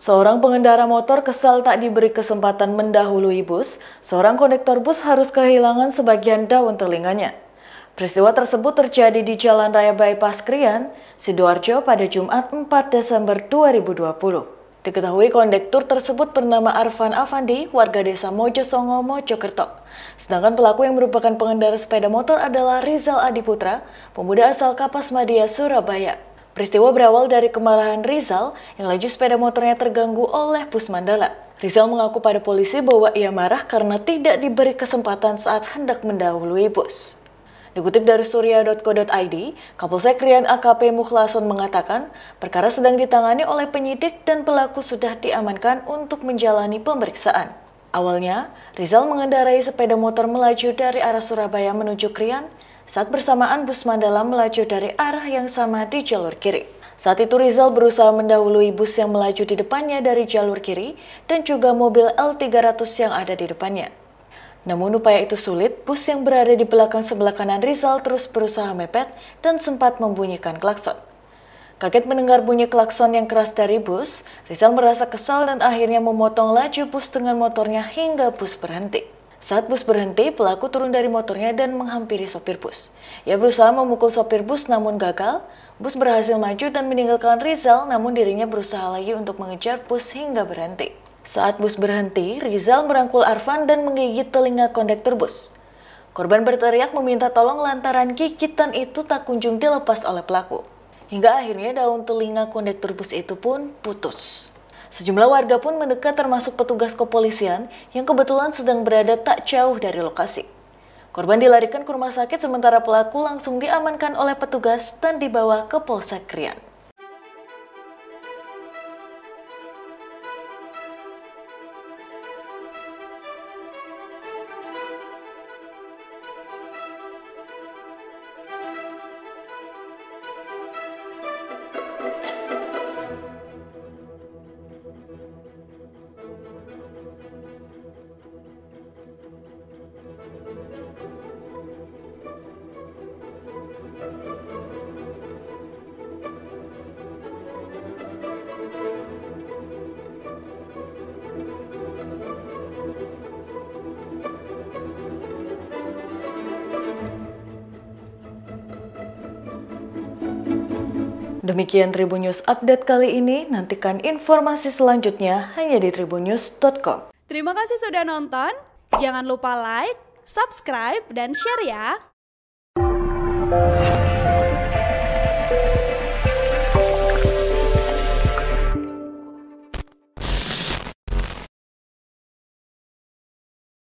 Seorang pengendara motor kesal tak diberi kesempatan mendahului bus, seorang kondektor bus harus kehilangan sebagian daun telinganya. Peristiwa tersebut terjadi di Jalan Raya Bypass Krian, Sidoarjo pada Jumat 4 Desember 2020. Diketahui kondektur tersebut bernama Arfan Afandi, warga desa Mojosongo, Mojokerto. Sedangkan pelaku yang merupakan pengendara sepeda motor adalah Rizal Adiputra, pemuda asal Kapasmadia, Surabaya. Peristiwa berawal dari kemarahan Rizal yang laju sepeda motornya terganggu oleh bus Mandala. Rizal mengaku pada polisi bahwa ia marah karena tidak diberi kesempatan saat hendak mendahului bus. Dikutip dari surya.co.id, Kapolsek Krian AKP Mukhlason mengatakan perkara sedang ditangani oleh penyidik dan pelaku sudah diamankan untuk menjalani pemeriksaan. Awalnya, Rizal mengendarai sepeda motor melaju dari arah Surabaya menuju Krian, saat bersamaan bus Mandala melaju dari arah yang sama di jalur kiri. Saat itu Rizal berusaha mendahului bus yang melaju di depannya dari jalur kiri dan juga mobil L300 yang ada di depannya. Namun upaya itu sulit, bus yang berada di belakang sebelah kanan Rizal terus berusaha mepet dan sempat membunyikan klakson. Kaget mendengar bunyi klakson yang keras dari bus, Rizal merasa kesal dan akhirnya memotong laju bus dengan motornya hingga bus berhenti. Saat bus berhenti, pelaku turun dari motornya dan menghampiri sopir bus. Ia berusaha memukul sopir bus namun gagal. Bus berhasil maju dan meninggalkan Rizal, namun dirinya berusaha lagi untuk mengejar bus hingga berhenti. Saat bus berhenti, Rizal merangkul Arfan dan menggigit telinga kondektur bus. Korban berteriak meminta tolong lantaran gigitan itu tak kunjung dilepas oleh pelaku. Hingga akhirnya daun telinga kondektur bus itu pun putus. Sejumlah warga pun mendekat termasuk petugas kepolisian yang kebetulan sedang berada tak jauh dari lokasi. Korban dilarikan ke rumah sakit sementara pelaku langsung diamankan oleh petugas dan dibawa ke Polsek Krian. Demikian Tribun News Update kali ini, nantikan informasi selanjutnya hanya di tribunnews.com. Terima kasih sudah nonton, jangan lupa like, subscribe, dan share ya!